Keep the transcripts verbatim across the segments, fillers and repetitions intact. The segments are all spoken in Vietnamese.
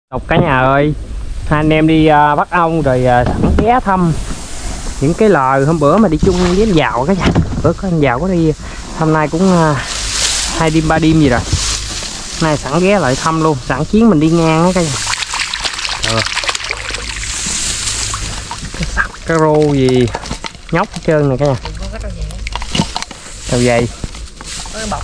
Đọc cả nhà ơi, hai anh em đi uh, bắt ong rồi uh, sẵn ghé thăm những cái lờ hôm bữa mà đi chung với anh Giàu cái nhà. Bữa có anh Giàu có đi, hôm nay cũng uh, hai đêm ba đêm gì rồi. Nay sẵn ghé lại thăm luôn, sẵn chuyến mình đi ngang á cả nhà. Ờ. Cái sặc cái rô gì nhóc hết trơn này cả nhà. Đầu dày. Có cái bọc.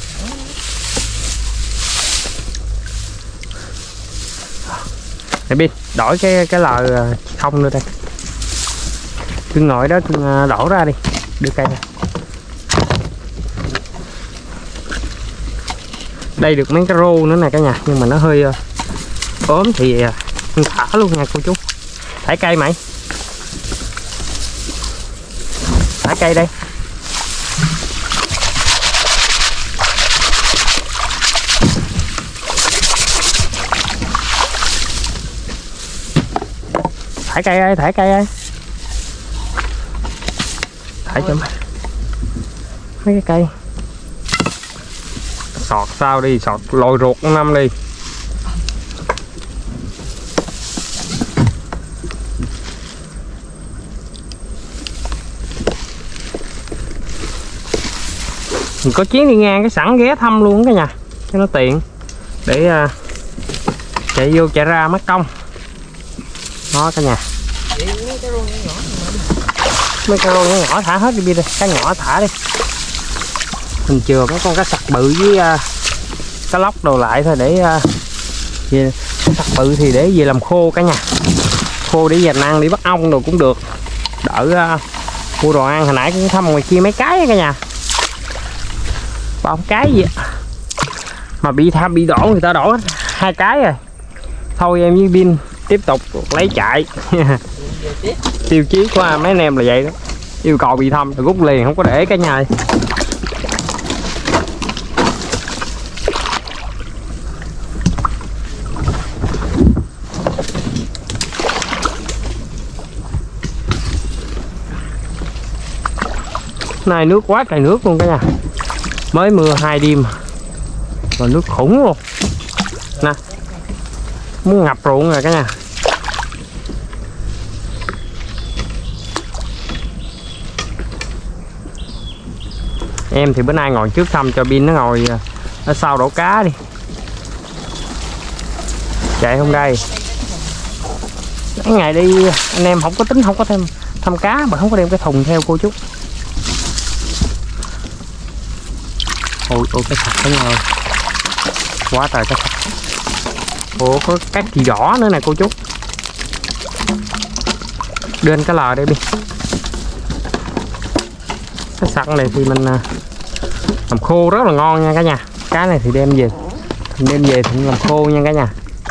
Để biết đổi cái cái lờ không nữa đây. Cưng ngồi đó, cưng đổ ra đi, đưa cây này. Đây được mấy cái rô nữa nè cả nhà, nhưng mà nó hơi uh, ốm thì uh, thả luôn nha cô chú. Thả cây mày. Thả cây đây. Thả cây ơi, thả cây ơi. Thả cho mấy mấy cái cây. Sọt sao đi, sọt lồi ruột năm đi. Mình có chuyến đi ngang cái sẵn ghé thăm luôn cả nhà cho nó tiện để uh, chạy vô chạy ra mất công. Đó cả nhà. Mấy cái rô nhỏ Mấy cái rô nhỏ nhỏ thả hết đi đi đây, cá nhỏ thả đi. Mình chừa mấy con cá sặc bự với uh, cá lóc đồ lại thôi để uh, về, cá sặc bự thì để về làm khô cả nhà. Khô để dành ăn, đi bắt ong đồ cũng được. Đỡ uh, mua đồ ăn. Hồi nãy cũng thăm ngoài kia mấy cái cả nhà. Bao cái gì mà bị tham bị đổ, người ta đổ hai cái rồi. Thôi em với Bin tiếp tục lấy chạy. Tiêu chí của mấy anh em là vậy đó, yêu cầu bị thăm là rút liền, không có để cả nhà. Này nước quá trời nước luôn cả nhà, mới mưa hai đêm mà nước khủng luôn nè, muốn ngập ruộng rồi cả nhà. Em thì bữa nay ngồi trước thăm cho Bin nó ngồi ở sau đổ cá đi. Chạy không đây. Cái ngày đi anh em không có tính không có thêm thăm cá mà không có đem cái thùng theo cô chú. Ôi ôi cái sặc đúng rồi. Quá trời cái sặc. Ủa có cá kỳ đỏ nữa nè cô chú. Đưa anh cái lờ đây đi. Cái sặc này thì mình làm khô rất là ngon nha cả nhà. Cá này thì đem về mình đem về thì làm khô nha cả nhà.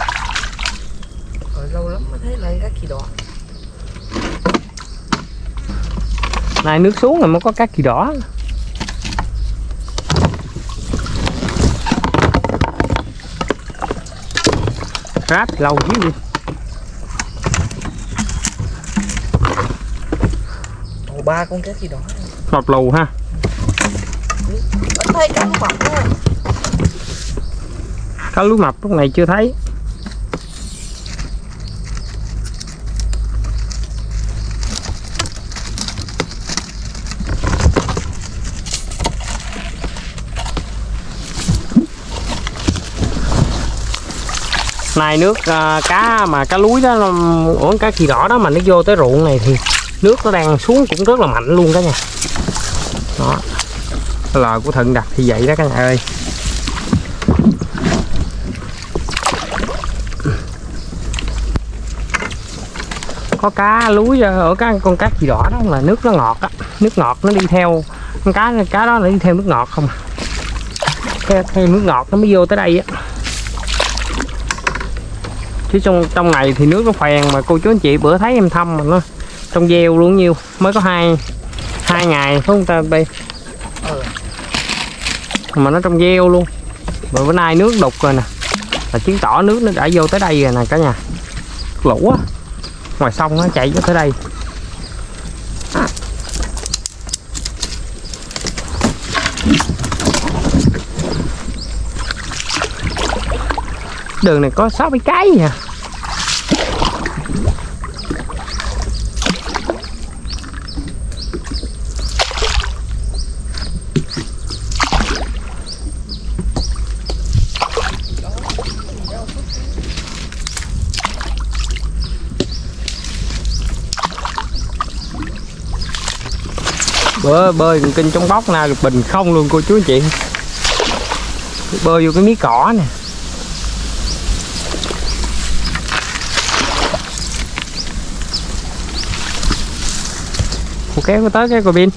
Rồi lâu lắm mới thấy lại cá kỳ đỏ. Này nước xuống rồi mới có cá kỳ đỏ. Ráp thì lâu chứ gì. Ồ, ba con cá kỳ đỏ. Lọt lù ha. Ít thấy cá lú mập luôn. Cá lú mập lúc này chưa thấy. Này nước uh, cá mà cá lúi đó, ủa cá kỳ đỏ đó mà nó vô tới ruộng này thì nước nó đang xuống cũng rất là mạnh luôn cả nhà. Đó. Lờ của Thận đặt thì vậy đó cả nhà ơi. Có cá lúi ở cái con cá kỳ đỏ đó là nước nó ngọt á, nước ngọt nó đi theo con cá cá đó, nó đi theo nước ngọt không. Theo, theo nước ngọt nó mới vô tới đây á. Chứ trong trong này thì nước nó phèn mà cô chú anh chị bữa thấy em thăm mà nó trong gieo luôn nhiêu mới có hai hai ngày phải không ta đây. Ừ. Mà nó trong gieo luôn. Mà bữa nay nước đục rồi nè, là chứng tỏ nước nó đã vô tới đây rồi nè cả nhà. Lũ á, ngoài sông nó chạy vô tới đây. Đường này có sáu bảy cái gì à. Bữa bơi con kinh trong bóc nào được bình không luôn cô chú anh chị. Bơi vô cái mí cỏ nè. Cô kéo tới cái cô pin.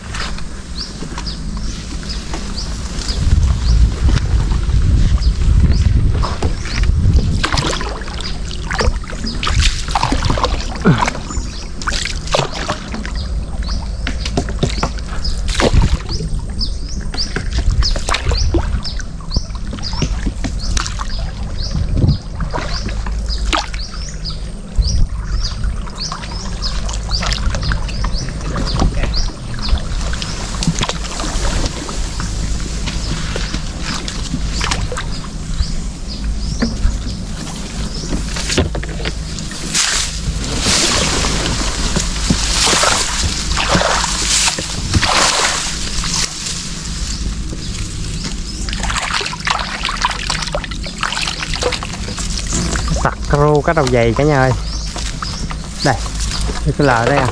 Sặc rô cá đầu dày cả nhà ơi. Đây, cái lờ đây à.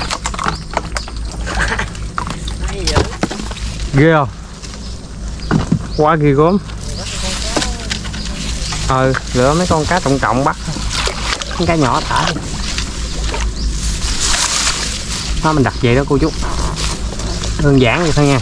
Ghê không? Quá ghê gớm. Ờ, lựa mấy con cá trọng trọng bắt. Mấy cá nhỏ thả đi. Đó, mình đặt vậy đó cô chú. Đơn giản vậy thôi nha.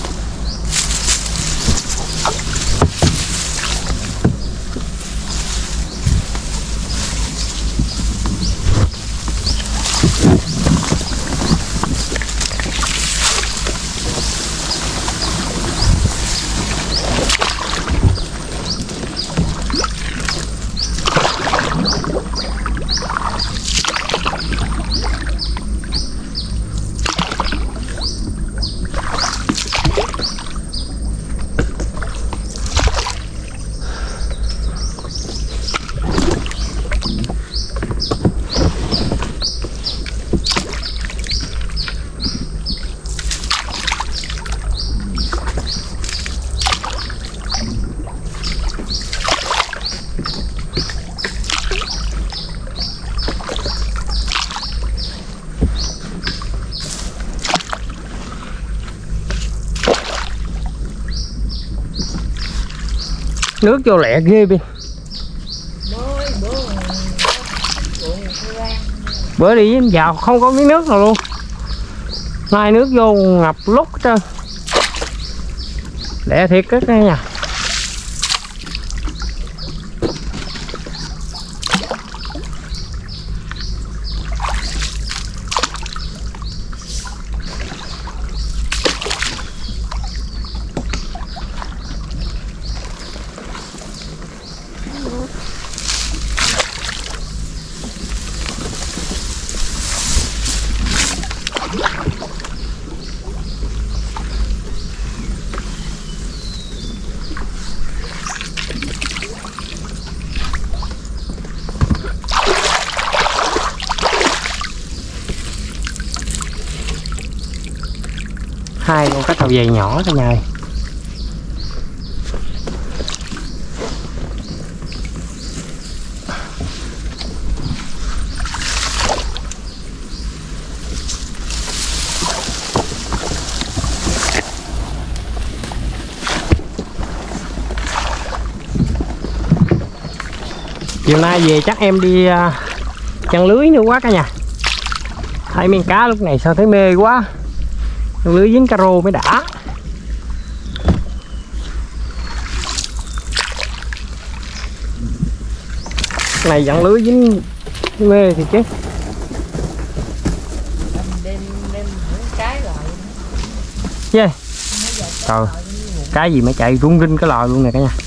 Nước vô lẹ ghê đi. Bữa đi vào không có miếng nước nào luôn. Nay nước vô ngập lúc hết trơn. Lẹ thiệt cái nha. Hai con cá tàu dày nhỏ cả nhà ơi. Chiều nay về chắc em đi uh, chăn lưới nữa quá cả nhà. Thấy miếng cá lúc này sao thấy mê quá. Chăn lưới dính cá rô mới đã. Này dặn lưới dính mê thì chứ. Yeah. Trời, cái gì mà chạy rung rinh cái lò luôn nè cả nhà.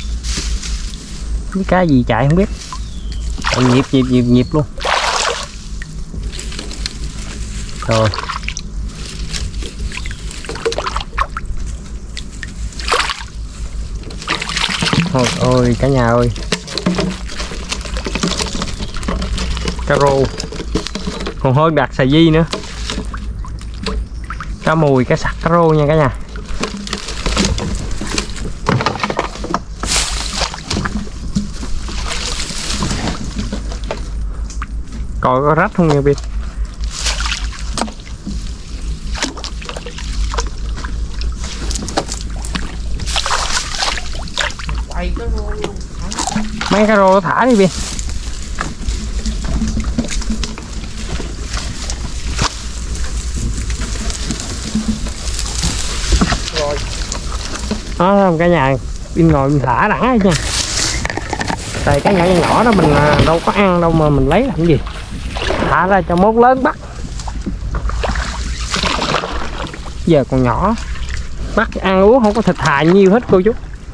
Cái cá gì chạy không biết. Chạy nhịp nhịp nhịp nhịp luôn. Rồi. Thôi ôi cả nhà ơi. Cá rô. Còn hơn đặt xà di nữa. Cá mùi, cá sặc, cá rô nha cả nhà. Coi có rách không nha Bin. mấy cái rô thả đi Biên. Rồi. Đó, cả nhà Biên ngồi mình thả đã nha. Tại cái nhỏ nhỏ đó mình đâu có ăn đâu mà mình lấy làm gì. Thả ra cho mốt lớn bắt. Giờ còn nhỏ, bắt ăn uống không có thịt thà nhiều hết cô chú.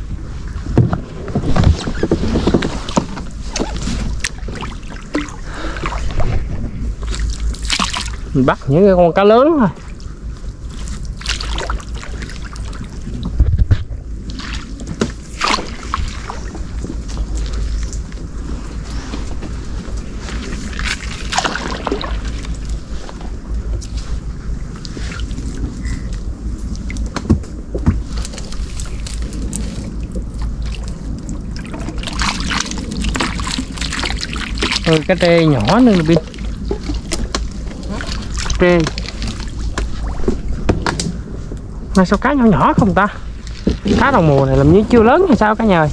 Mình bắt những cái con cá lớn thôi. Ừ, cái trê nhỏ nữa Biên. Trê mà sao cá nhỏ nhỏ không ta? Cá đầu mùa này làm như chưa lớn hay sao cả nhà ơi?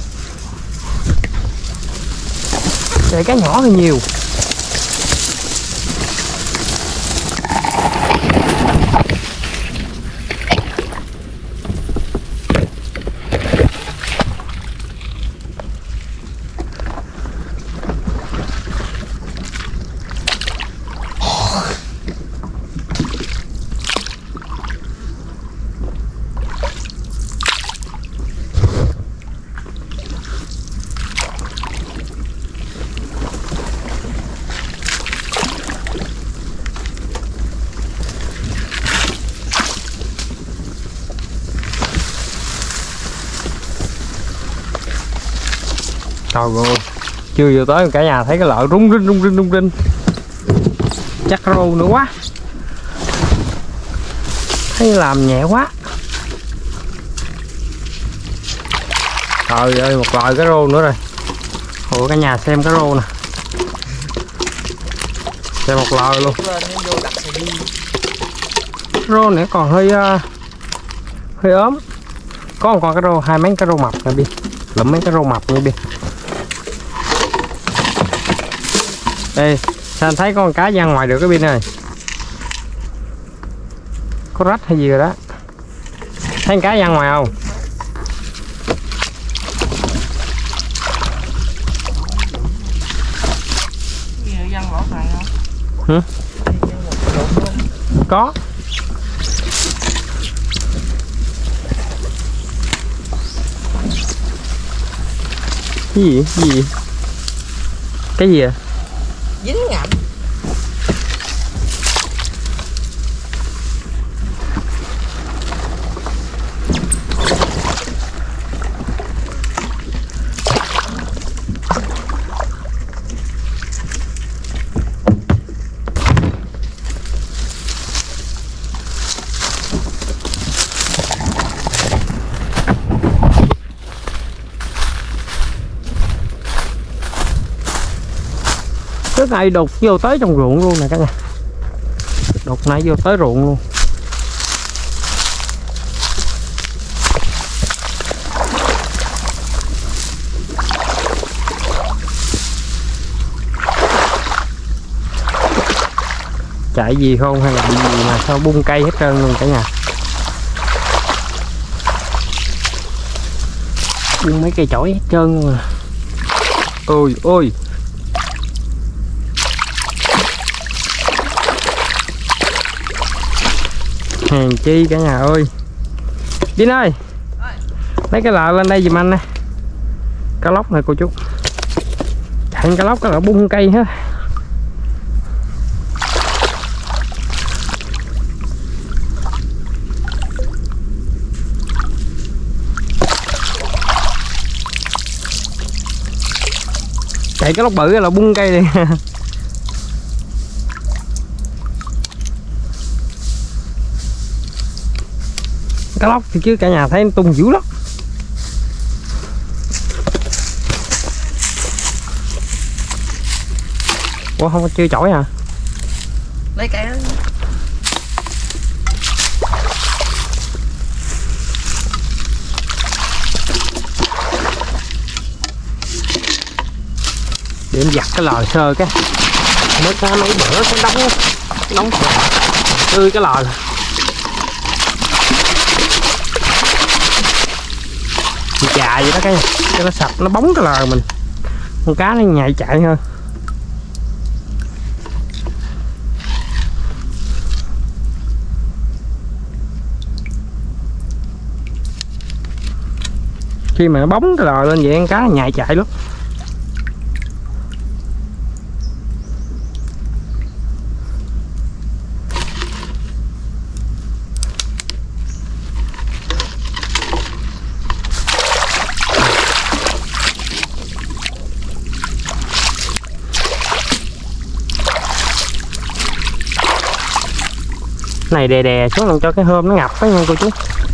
Trê cá nhỏ hơi nhiều. Trời ơi, chưa vừa tới cả nhà thấy cái lợ rung rinh rung rinh rung rinh. Chắc rô nữa quá. Thấy làm nhẹ quá. Trời ơi, một loại cái rô nữa rồi. Ủa cả nhà xem cái rô nè. Xem một loại luôn. Rô này còn hơi uh, hơi ốm. Có một con cái rô, hai mấy cái rô mập nè Biên. Lụm mấy cái rô mập nha Biên. Đây, sao anh thấy con cá ra ngoài được cái Biên này? Có rách hay gì rồi đó. Thấy con cá ra ngoài không? Hử? Có. Cái gì? Cái gì? Cái gì à? Dính ngậm. Cái này đục vô tới trong ruộng luôn nè cả nhà. Đục này vô tới ruộng luôn. Chạy gì không hay là bị gì mà sao bung cây hết trơn luôn cả nhà. Bung mấy cây chổi hết trơn luôn à. Ôi ôi. Hèn chi cả nhà ơi. Vin ơi, lấy cái lợ lên đây giùm anh nè. Cá lóc này cô chú. Chạy cá lóc cái lợ bung cây hết. Chạy cái lóc bự là bung cây đi. Cá lóc thì chứ cả nhà thấy tung dữ lắm. Ủa không có chơi chổi hả? Lấy cái đó. để em giặt cái lò sơ cái mới có mấy bữa cái đóng đóng tươi cái lò chà vậy đó cái cho nó sạch nó bóng cái lò mình, con cá nó nhảy chạy hơn. Khi mà nó bóng cái lò lên vậy con cá nó nhảy chạy lắm. Này đè đè xuống làm cho cái hôm nó ngập đó nha cô chú.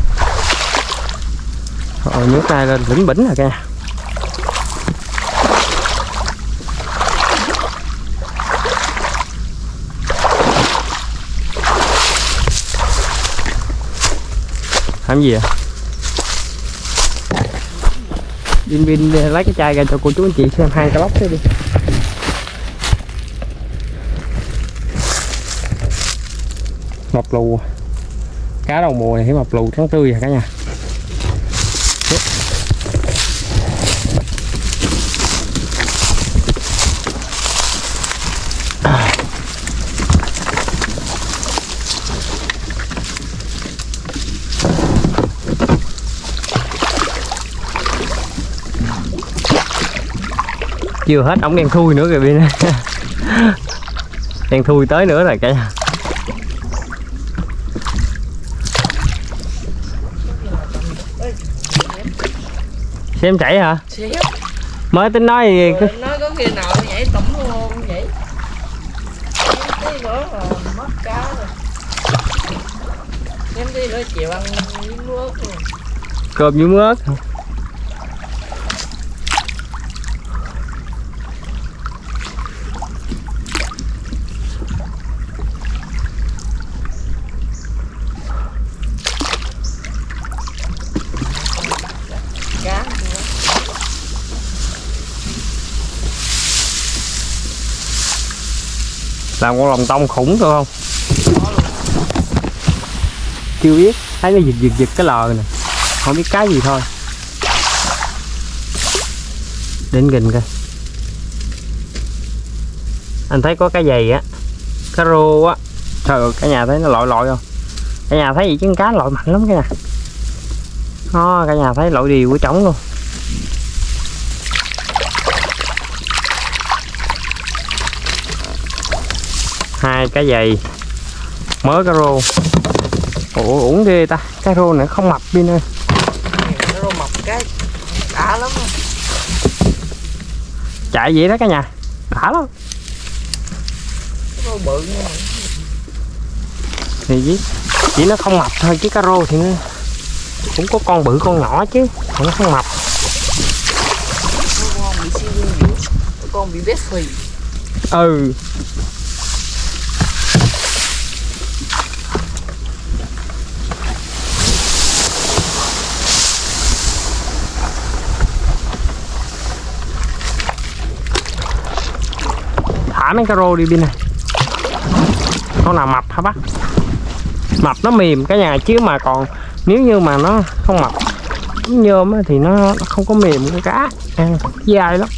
Rồi nước này lên bỉnh bỉnh rồi kìa. Làm gì vậy? Pin pin lấy cái chai ra cho cô chú anh chị xem hai cái lóc thế đi. Mập lù, cá đầu mùa này thấy mập lù trắng tươi rồi cả nhà. Chưa hết ổng đang thui nữa kìa bên đang thui tới nữa rồi cả nhà. Xem chảy hả? Xếp. Mới tính nói gì? Rồi, nói có khi nào nhảy tẩm luôn vậy. Tí nữa là mất cá rồi. Thêm tí nữa chiều ăn miếng nước luôn. Cơm với mướt. Làm con lòng tông khủng được không? Chưa biết, thấy nó giật giật giật cái lò nè, không biết cái gì thôi. Đến gần coi. Anh thấy có cái giày á, cá rô á. Trời ơi, cả nhà thấy nó lội lội không? Cả nhà thấy gì chứ cá lội mạnh lắm cái nè. Đó, cả nhà thấy lội đều của trống luôn. Hai cái giày mới cá rô. Ủa uổng ghê ta, cá rô này không mập Pin ơi. Cá rô mập cái đã lắm. Chạy vậy đó cả nhà, đã lắm. Cá rô bự nha. Thì chỉ, chỉ nó không mập thôi chứ cá rô thì nó cũng có con bự con nhỏ chứ, mà nó không mập. Con bị siêu dữ, con bị béo phì. Ừ. Thả mấy cá rô đi Pin này. Con nào mập hả bác? Mập nó mềm cả nhà chứ mà còn nếu như mà nó không mập nhôm thì nó, nó không có mềm cái cá ăn dai lắm.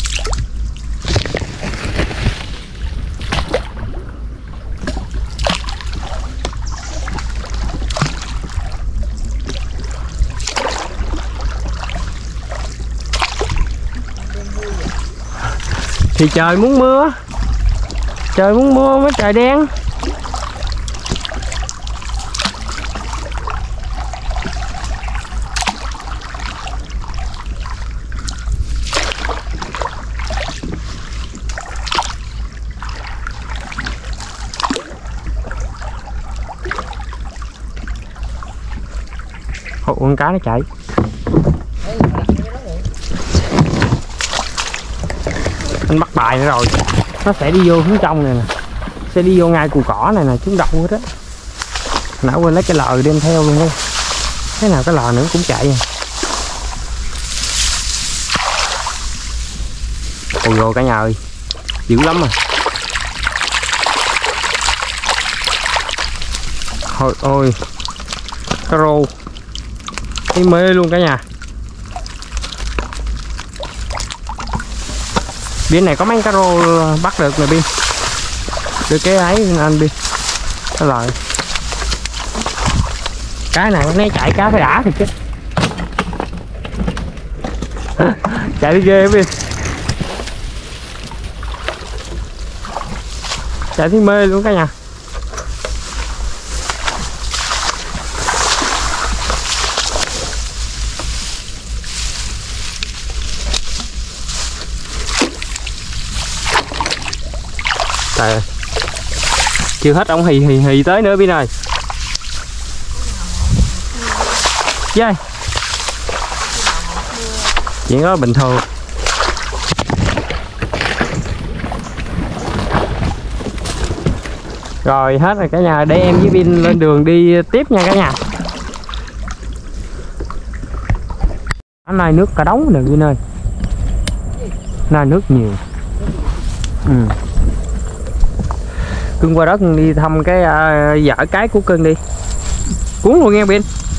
Thì trời muốn mưa, trời muốn mưa mới trời đen. Ồ, con cá nó chạy. Anh bắt bài nữa rồi, nó sẽ đi vô phía trong này nè, sẽ đi vô ngay cù cỏ này nè, chúng đậu hết á. Nãy quên lấy cái lò đem theo luôn đi, thế nào cái lò nữa cũng chạy à. Ôi rồi cả nhà ơi, dữ lắm à. Thôi ôi, cá rô thấy mê luôn cả nhà. Biển này có mấy cá rô bắt được rồi Bin, đưa cái ấy anh Bin. Cái lời cái này nó chạy cá phải đã thì chứ. Chạy đi ghê Bin, chạy thấy mê luôn cả nhà. Trời ơi, chưa hết ông hì hì hì tới nữa Bin ơi. Dây chuyện đó bình thường. Rồi hết rồi cả nhà, để em với Bin lên đường đi tiếp nha cả nhà. Hôm nay nước cả đống nè Bin ơi, nay nước nhiều. Ừ. Cưng qua đó cưng đi thăm cái uh, vợ cái của cưng đi. Cuốn luôn nghe Bin.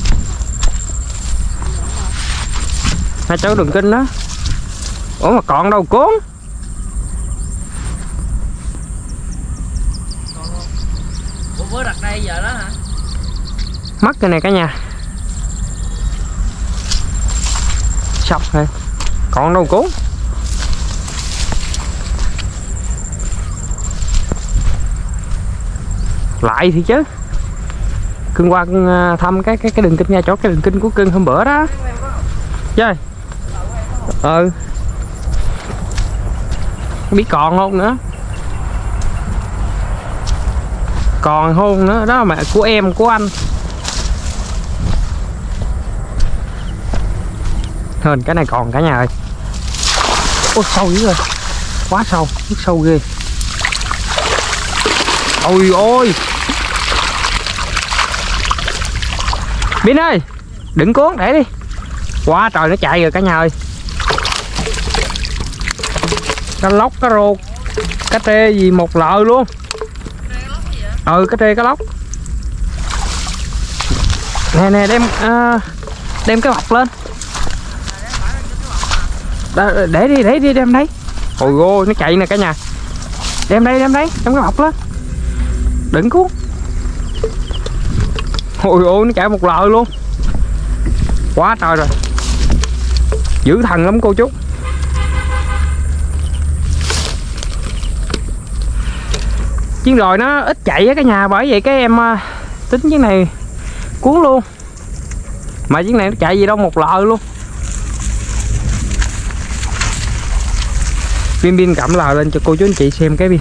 Hai cháu đừng kinh đó. Ủa mà còn đâu cuốn. Ủa bữa đặt đây giờ đó hả? Mất cái này cả nhà. Sọc thôi. Còn đâu cuốn. Lại thì chứ. Cưng qua cưng thăm cái cái cái đường kinh nha, chỗ cái đường kinh của cưng hôm bữa đó. Chơi. Ừ. Biết còn không nữa. Còn không nữa, đó là mẹ của em của anh. Hơn cái này còn cả nhà ơi. Ôi sâu dữ rồi. Quá sâu, nước sâu ghê. Ôi ôi. Bin ơi, đừng cuốn để đi. Quá trời nó chạy rồi cả nhà ơi. Cá lóc, cá rô, cá trê gì một lợ luôn. Ừ, cá trê cá lóc. Nè nè đem uh, đem cái bọc lên. Để, để đi để đi đem đây. Ôi ôi nó chạy nè cả nhà. Đem đây đem đây, đem cái bọc lên. Đừng cuốn. Ôi ôi nó chạy một lợ luôn. Quá trời rồi. Dữ thần lắm cô chú. Chiếc rồi nó ít chạy á cả nhà, bởi vậy cái em uh, tính chiếc này cuốn luôn. Mà chiếc này nó chạy gì đâu một lợ luôn. Bin Bin cầm lờ lên cho cô chú anh chị xem cái Bin.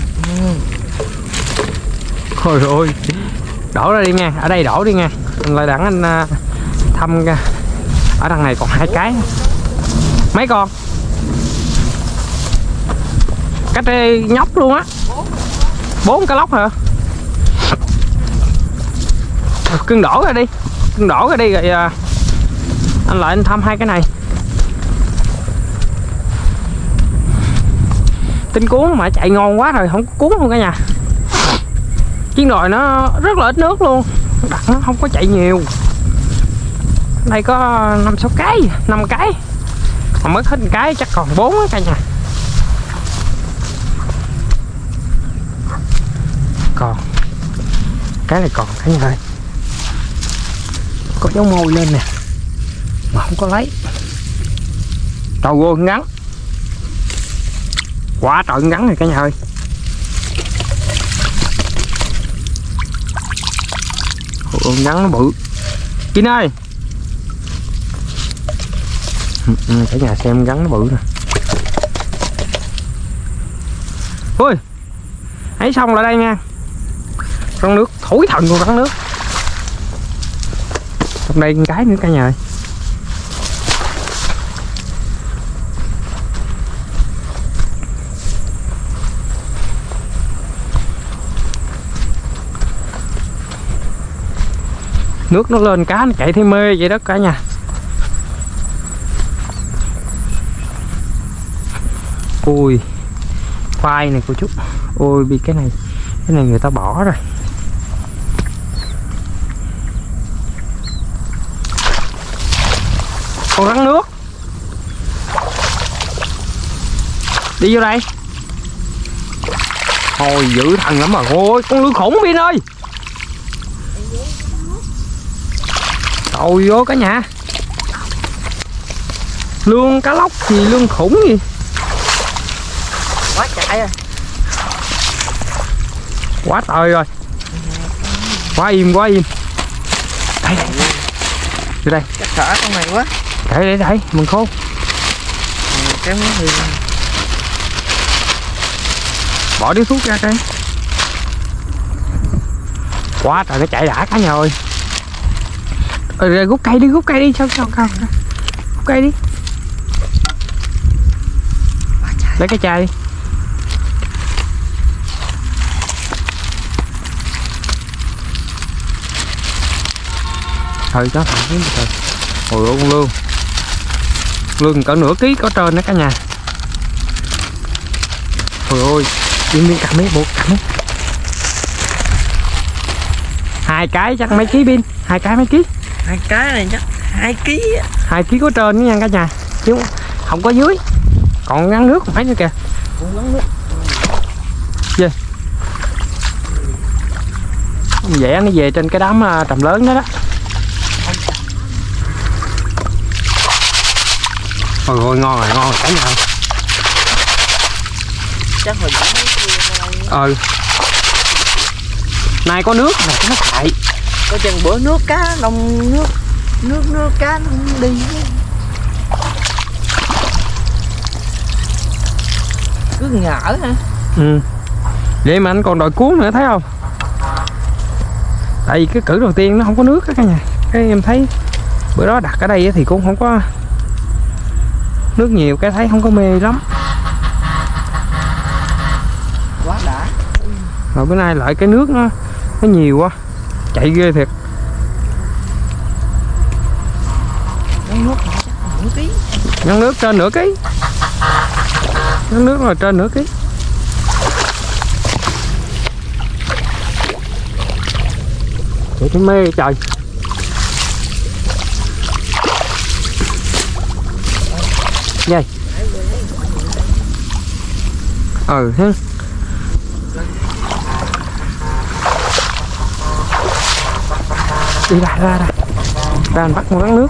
Ôi ôi. Đổ ra đi nha, ở đây đổ đi nha. Anh lại đặng anh uh, thăm uh, ở đằng này còn hai cái. Mấy con? Cá trê nhóc luôn á. Bốn cá lóc hả? Cưng đổ ra đi. Cưng đổ ra đi rồi uh, anh lại anh thăm hai cái này. Tinh cuốn mà chạy ngon quá rồi, không có cuốn luôn cả nhà. Chiếc nồi nó rất là ít nước luôn, đặt nó không có chạy nhiều. Đây có năm sáu cái, năm cái. Mà mất hết một cái chắc còn bốn á cả nhà. Còn cái này còn cả nhà ơi. Có dấu môi lên nè mà không có lấy. Trời ơi ngắn. Quá trời ngắn rồi cả nhà ơi. Ôi, ngắn nó bự. Kín ơi. Ừ, cả nhà xem gắn nó bự nè. Ui. Ấy xong lại đây nha. Rắn nước thổi thần con rắn nước. Trong đây cái nữa cả nhà ơi. Nước nó lên cá nó chạy thấy mê vậy đó cả nhà. Ui, khoai này cô chú. Ôi bị cái này, cái này người ta bỏ rồi. Con rắn nước. Đi vô đây. Thôi dữ thần lắm mà. Ôi con lươn khủng Bin ơi. Trời vô cả nhà. Lương cá lóc gì, lương khủng gì. Quá chạy rồi. Quá trời rồi. Quá im, quá im. Đây, đây. Vô đây. Chắc sợ con này quá. Để để đây, mình khô. Ừ, cái món thì Bỏ điếu thuốc ra đây. Quá trời nó chạy đã cả nhà ơi. Rồi, rồi rút cây đi, rút cây đi, sao sao sao. Rút cây đi. Lấy cái chai đi. Thôi cho thẳng xuống từ từ. Ôi ôi con lương. Lương cỡ nửa ký có trên đó cả nhà. Ôi ôi, Bin Bin cầm mấy bộ cầm mấy. Hai cái chắc mấy ký Bin, hai cái mấy ký. hai cái này chắc hai ký. Hai ký có trên nha cả nhà, chứ không có dưới. Còn ngăn nước phải nữa kìa. Cũng ngắn nước. Gì? Vẽ nó về trên cái đám trầm lớn đó đó. Ôi ôi ngon rồi, ngon rồi cả nhà. Chắc hồi dẫn mấy kia ra đây. Ờ. Nay có nước này nó chạy. Có chừng bữa nước cá đông nước nước nước cá nó không đi. Cứ ngỡ hả? Ừ. Vậy mà anh còn đòi cuốn nữa thấy không? Tại vì cái cử đầu tiên nó không có nước đó cả nhà. Cái em thấy bữa đó đặt ở đây thì cũng không có nước nhiều, cái thấy không có mê lắm. Quá đã. Rồi bữa nay lại cái nước nó nó nhiều quá, chạy ghê thiệt. Cái nước này chắc nửa ký. Ngăn nước trên nửa ký. Ngăn nước là trên nửa ký. Trời thấy mê trời. Vậy. Ừ ha. Đi ra ra ra. Ra anh bắt một lắng nước.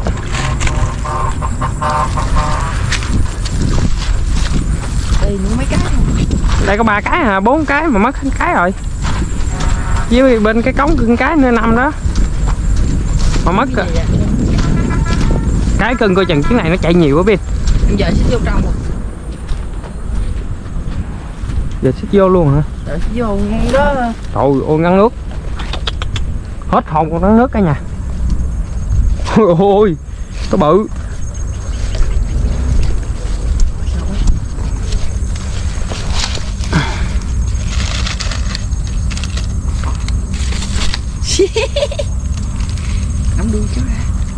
Đây nữa mấy cái không? Đây có ba cái hả, bốn cái mà mất hết cái rồi. Với bên cái cống cưng cái nữa năm đó. Mà mất rồi. Cái cưng coi chừng chuyến này nó chạy nhiều quá Bin. Giờ xích vô trong rồi. Giờ xích vô luôn hả? Giờ xích vô đó. Trời ơi ngăn nước. Hết hồn con ngăn nước cả nhà. Ôi ôi, nó bự. Nắm đuôi cháu ra.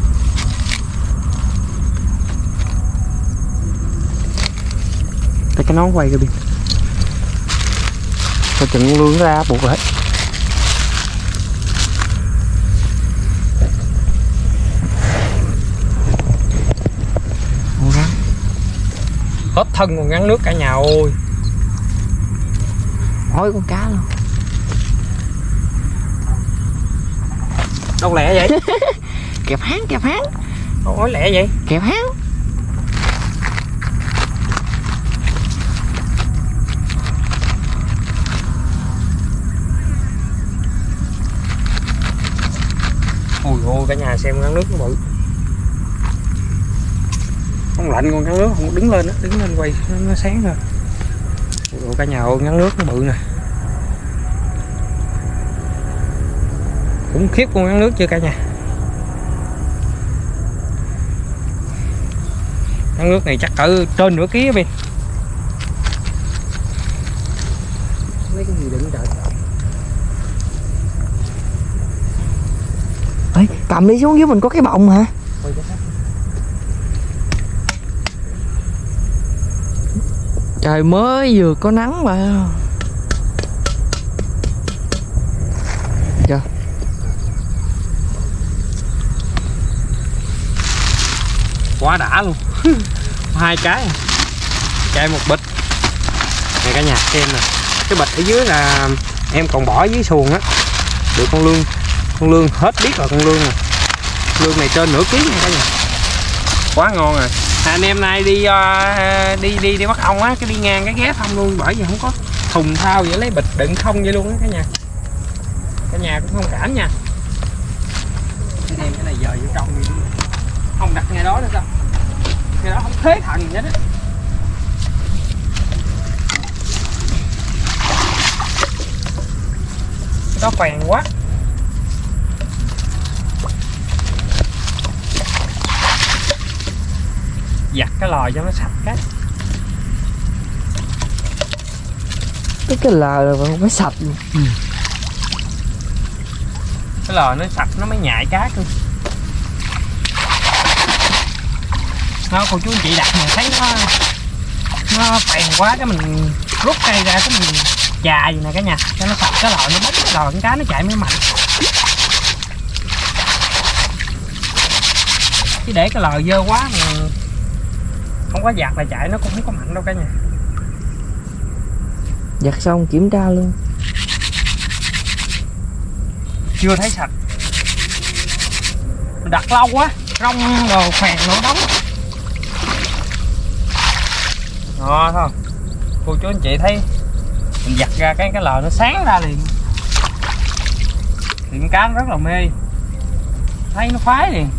Tại cái nón quay kìa Bin. Coi chừng lươn ra buộc lại. Hết thân còn ngăn nước cả nhà ơi. Hỏi con cá luôn. Đâu lẹ vậy? Kẹp háng, kẹp háng. Ôi lẹ vậy? Kẹp háng. Ôi ôi cả nhà xem ngăn nước nó bự. Không lạnh còn ngăn nước không đứng lên đó, đứng lên quay nó, nó sáng rồi. Ôi cả nhà ơi ngăn nước nó bự nè. Khủng khiếp con ngăn nước chưa cả nhà. Ngăn nước này chắc cỡ trên nửa ký á Bin. Lấy cái gì đựng trời. Ê, cầm đi xuống dưới mình có cái bọng hả? Trời mới vừa có nắng mà. Chưa? Quá đã luôn. Hai cái chạy một bịch này cả nhà xem nè. Cái bịch ở dưới là em còn bỏ dưới xuồng á, được con lương. Con lương hết biết rồi, con lương nè. Lương này trên nửa ký nha cả nhà, quá ngon rồi. À, anh em nay đi uh, đi đi đi bắt ong á, cái đi ngang cái ghé thăm luôn, bởi vì không có thùng thao vậy, lấy bịch đựng không vậy luôn á cả nhà. Cả nhà cũng không cảm nha. Cái đem cái này giờ vô trong đi, không đặt ngay đó nữa sao? Ngay đó không thế thần gì hết á. Nó phèn quá. Giặt cái lò cho nó sạch cái. Cái cái lò rồi mà không phải sạch. Ừ. Cái lò nó sạch nó mới nhại cá cơ. Nó cô chú anh chị đặt mình thấy nó nó phèn quá, cái mình rút cây ra cái mình chà gì nè cả nhà, cho nó sạch cái lò, nó bốc cái lò, con cá nó chạy mới mạnh. Chứ để cái lò dơ quá mà không có giặt là chạy nó cũng không có mạnh đâu cả nhà. Giặt xong kiểm tra luôn. Chưa thấy sạch, đặt lâu quá rong đồ phèn nó đóng. Đó thôi, cô chú anh chị thấy mình giặt ra cái cái lò nó sáng ra liền, thì con cá nó rất là mê, thấy nó khoái liền.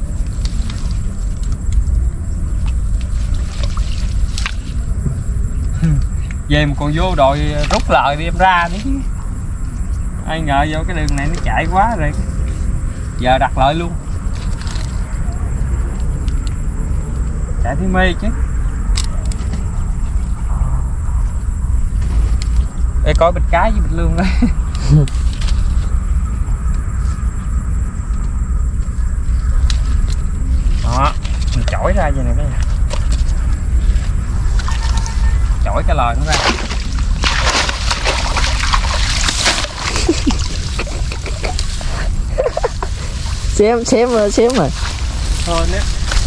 Về mà còn vô đội rút lời đi em ra nữa chứ. Ai ngờ vô cái đường này nó chạy quá rồi, giờ đặt lợi luôn, chạy thấy mê chứ. Để coi bịch cá với bịch lương đấy. Đó, mình chổi ra vậy nè cái này, chổi cái lò nó ra. Xém xém rồi, xém rồi. Thôi nữa.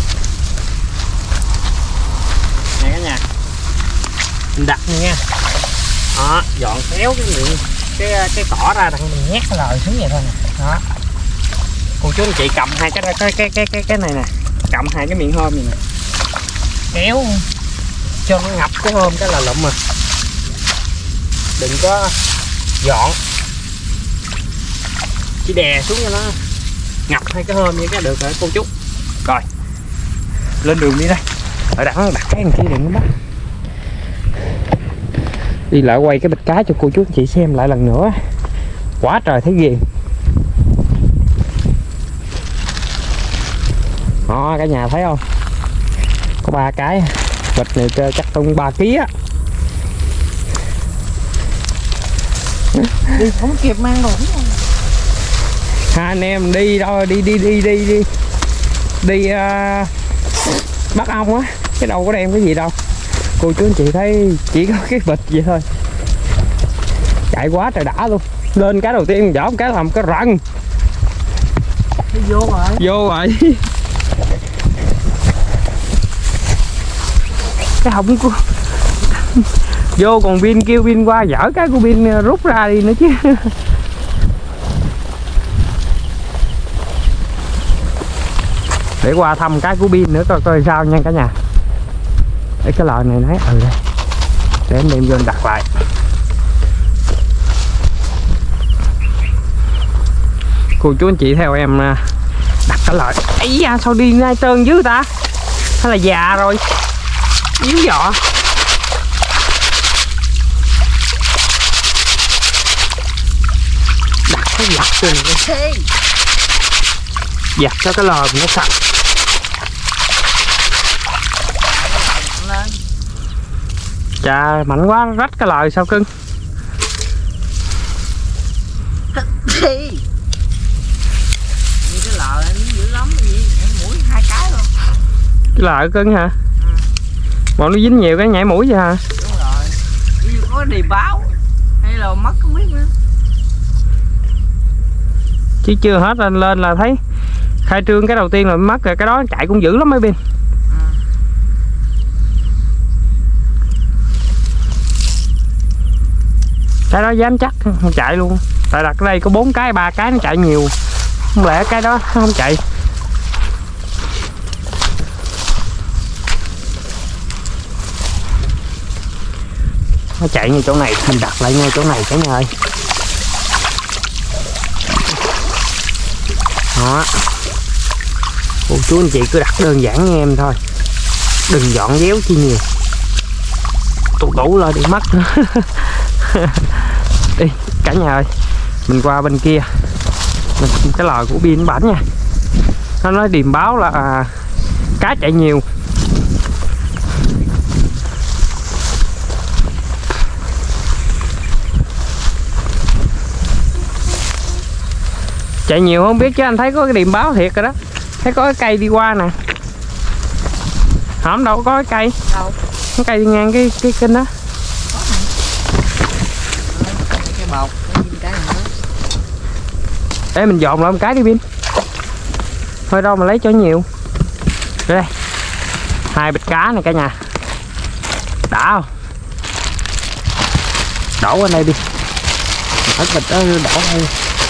Nè cả nhà, mình đặt nha. Đó, dọn kéo cái miệng cái cái cỏ ra, đặng mình nhét cái lò xuống vậy thôi nè. Đó, cô chú anh chị cầm hai cái cái cái cái cái cái này nè, cầm hai cái miệng hôm này nè, kéo cho nó ngập cái hôm cái là lụm mà, đừng có dọn, chỉ đè xuống cho nó ngập hai cái hôm như cái được rồi cô chú. Rồi lên đường đi đây, ở đặt đặt cái kia đừng có bắt. Đi lại quay cái bịch cá cho cô chú anh chị xem lại lần nữa, quá trời thấy ghiền. Đó cả nhà thấy không, có ba cái bịch này chắc tung ba ký á. Đi không kịp mang rồi. Hai anh em đi đâu đi đi đi đi đi đi uh, bắt ong á, cái đâu có đem cái gì đâu. Cô chú anh chị thấy chỉ có cái bịch vậy thôi, chạy quá trời đã luôn. Lên cái đầu tiên dở cái làm cái rần vô rồi vô rồi. Cái họng của vô còn pin kêu pin qua dở cái của pin rút ra đi nữa chứ. Để qua thăm cái của pin nữa coi coi sao nha cả nhà. Để cái lò này nãy ừ đây, để em đem vô đặt lại. Cô chú anh chị theo em đặt cái lò. Ấy da, sao đi ngay trơn dữ ta, hay là già rồi yếu dọ. Đặt cái giặt trên này, giặt cho cái lò nó sạch. Chà mạnh quá, rách cái lò sao cưng. cái lò này dữ lắm gì, em mũi hai cái luôn. Cái lò cưng hả? Ừ. Bọn nó dính nhiều cái nhảy mũi vậy hả? Đúng đi báo hay là mất không biết nữa. Chứ chưa hết anh lên là thấy khai trương cái đầu tiên là mất rồi, cái đó chạy cũng dữ lắm mấy bên. À. Cái đó dám chắc không chạy luôn, tại đặt ở đây có bốn cái ba cái nó chạy nhiều, không lẽ cái đó không chạy. Nó chạy ngay chỗ này mình đặt lại ngay chỗ này cả nhà ơi. Đó, cô chú anh chị cứ đặt đơn giản như em thôi, đừng dọn déo chi nhiều, tủ tủ lên đi mất nữa. Đi cả nhà ơi, mình qua bên kia mình cái lò của pin bảnh nha, nó nói điềm báo là à, cá chạy nhiều. Chạy nhiều không biết chứ anh thấy có cái điềm báo thiệt rồi đó, thấy có cái cây đi qua nè, không đâu có cái cây đâu, cái cây đi ngang cái cái kênh đó. cái bọc cái nữa. Để mình dọn lại một cái đi pin, thôi đâu mà lấy cho nhiều. Đây hai bịch cá này cả nhà, đã không, đổ qua đây đi, hết bịch đó đổ đây.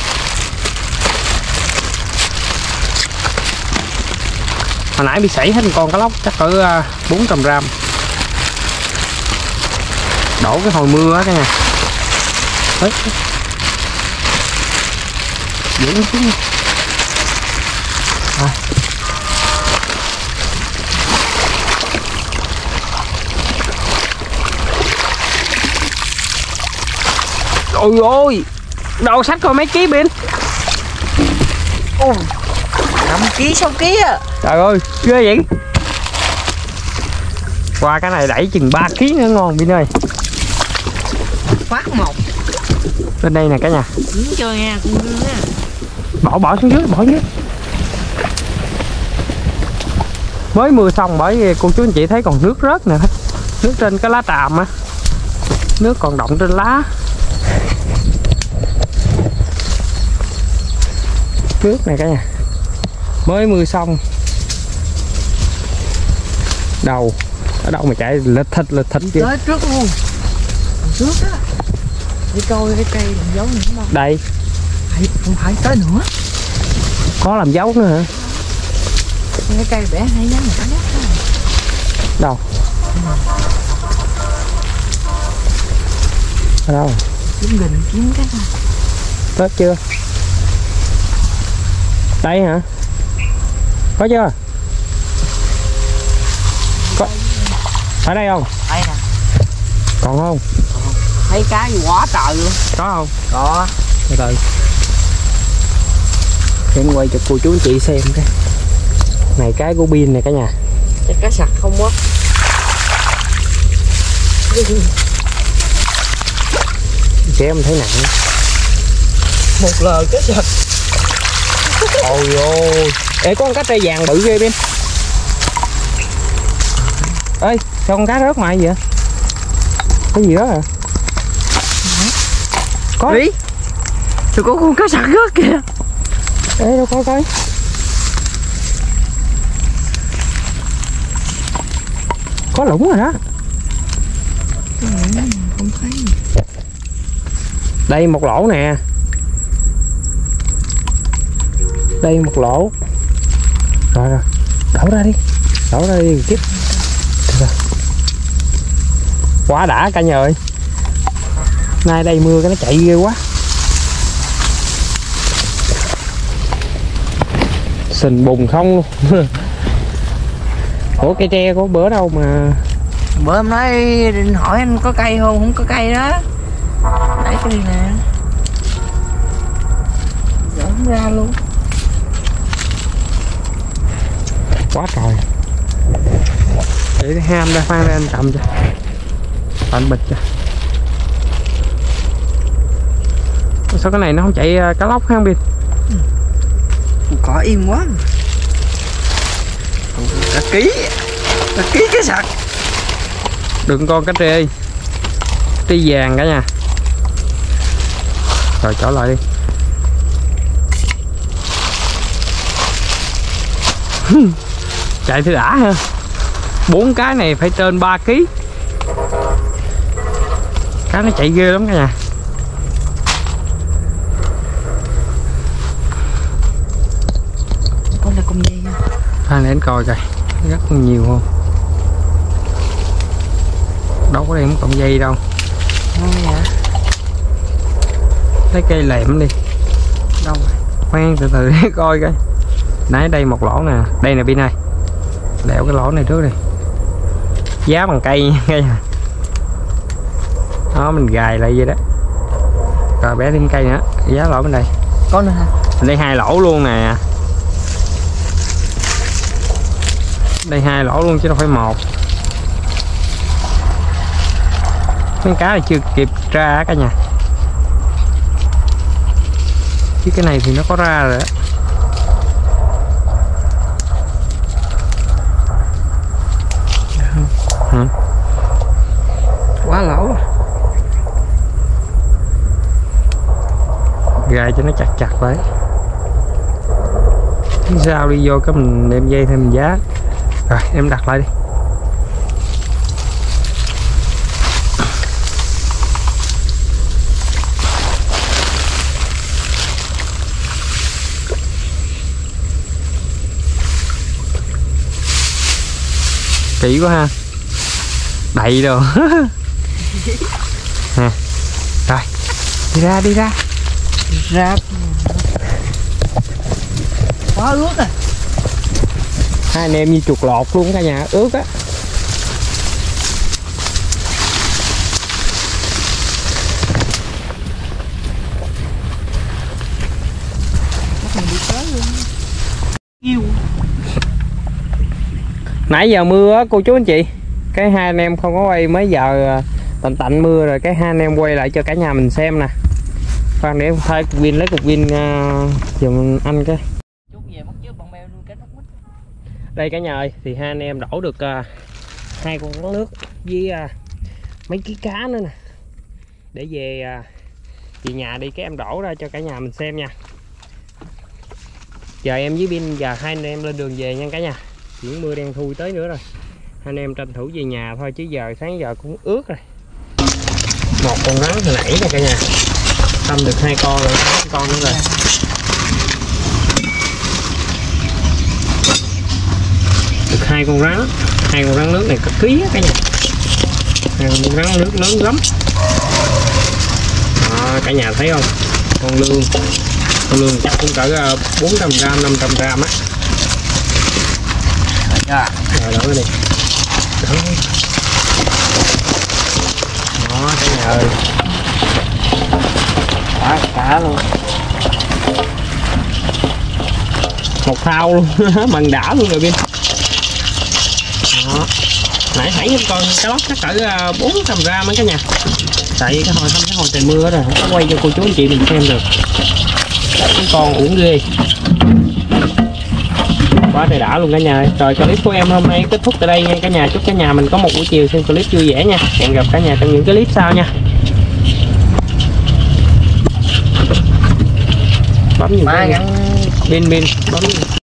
Hồi nãy bị sảy hết một con cá lóc chắc cỡ bốn trăm gram, đổ cái hồi mưa á cả nhà. Đấy. Dưỡng xuống. À. Ôi ôi, đầu sách coi mấy ký pin. Ồ, năm ký sáu ký à. Trời ơi, ghê vậy. Qua cái này đẩy chừng ba ký nữa ngon pin ơi. Phát một. Bên đây nè cả nhà. Đứng chơi nha, con Dương nha. Bỏ bỏ xuống dưới, bỏ xuống dưới. Mới mưa xong bởi vì cô chú anh chị thấy còn nước rớt nè. Nước trên cái lá tràm á. Nước còn đọng trên lá. Nước này cả nhà. Mới mưa xong. Đầu ở đâu mà chạy lệch thịt lệch thịt kia. Tới trước luôn. Trước á. Đi coi cái cây làm dấu nữa đâu. Đây. Phải, không phải tới nữa. Có làm dấu nữa hả? Cái cây bẻ hai nhánh một cái nhát thôi. Đâu? Ở đâu? Kiếm gần kiếm cái thôi. Tết chưa? Đây hả? Có chưa? Có. Ở đây không? Đây nè. Còn không? Thấy cá gì quá trời luôn. Có không? Có. Từ từ. Em quay cho cô chú anh chị xem cái này, cái của pin này cả nhà. Chắc cá sặc không quá. Kéo em thấy nặng. Một lời cá sặc. Ôi ôi. Ê, có con cá trê vàng bự ghê pin. Ê, sao con cá rớt ngoài vậy? Cái gì đó hả? Có. Ý. Tôi có con cá sặc rớt kìa. Ê, đâu coi coi. Có lũng rồi đó. Không thấy. Đây một lỗ nè. Đây một lỗ. Rồi rồi. Đổ ra đi. Đổ ra đi tiếp. Quá đã cả nhà ơi. Nay đây mưa cái nó chạy ghê quá. Sình bùn không luôn. Ủa cây tre có bữa đâu mà. Bữa hôm nói định hỏi anh có cây không, không có cây đó. Đẩy cái đi nè. Dỡ không ra luôn. Quá trời. Để ham ra phan ra anh cầm cho. Anh bịch cho. Sao cái này nó không chạy cá lóc ha pin? Cỏ im quá. Cả ký. Cả ký cái sặc. Đừng con cá trê. ti vàng cả nhà. Rồi trở lại đi. Chạy thư đã ha. Bốn cái này phải trên ba ký. Cá nó chạy ghê lắm cả nhà. Con là con dây ha. Anh đến coi coi rất nhiều không. Đâu có đem cọng dây đâu. Ngon vậy. Lấy cây lẹm đi. Đâu rồi? Khoan từ từ để coi coi. Nãy đây một lỗ nè. Đây nè Pin ơi. Đẽo cái lỗ này trước đi. Giá bằng cây nha cây à. Đó mình gài lại vậy đó. Rồi bé thêm cây nữa. Giá lỗ bên đây. Có nữa hả? Đây hai lỗ luôn nè. Đây hai lỗ luôn chứ đâu phải một. Mấy cá này chưa kịp ra cả nhà. Chứ cái này thì nó có ra rồi đó. Hả? Quá lỗ. Gài cho nó chặt chặt vậy. Phía sau đi vô cái mình đem dây thêm mình giá. Rồi em đặt lại đi. Kỹ quá ha. Đậy rồi. Ha. Rồi đi ra đi ra Ra. Quá ướt à. hai anh em như chuột lọt luôn cả nhà, ướt á. Mình đi tới luôn. Yêu. Nãy giờ mưa á cô chú anh chị. Cái hai anh em không có quay, mấy giờ tạnh tạnh mưa rồi cái hai anh em quay lại cho cả nhà mình xem nè. Khoan để thay cục pin, lấy cục pin uh, giùm anh cái. Chút về mất trước bằng mèo nuôi cá nóc mít. Đây cả nhà ơi, thì hai anh em đổ được uh, hai con rắn nước với uh, mấy ký cá nữa nè. Để về uh, về nhà đi cái em đổ ra cho cả nhà mình xem nha. Giờ em với pin, giờ hai anh em lên đường về nha cả nhà. Chuyển mưa đen thui tới nữa rồi. Hai anh em tranh thủ về nhà thôi chứ giờ sáng giờ cũng ướt rồi. Một con rắn hồi nãy nè cả nhà. Tâm được hai con rồi, hai con nữa rồi. Được hai con rắn, hai con rắn nước này cực ký á cả nhà. Hai con rắn nước lớn lắm. Đó, cả nhà thấy không? Con lương, con lương chắc cũng cỡ bốn trăm gram, năm trăm gram á. Dạ. Rồi đổ đi. Đó. Đó cả nhà ơi. Cá, cá luôn. Một thao luôn. Bằng đã luôn rồi Pin. Đó. Nãy thấy con cá lóc chắc cỡ bốn trăm gram á cả nhà. Tại cái hồi thăm cái hồi trời mưa rồi không có quay cho cô chú anh chị mình xem được. Cái con uổng ghê. Quá trời đã luôn cả nhà. Rồi clip của em hôm nay kết thúc tại đây nha cả nhà. Chúc cả nhà mình có một buổi chiều xem clip vui vẻ nha. Hẹn gặp cả nhà trong những cái clip sau nha. Bấm nhiều Ba cái ngăn pin pin bấm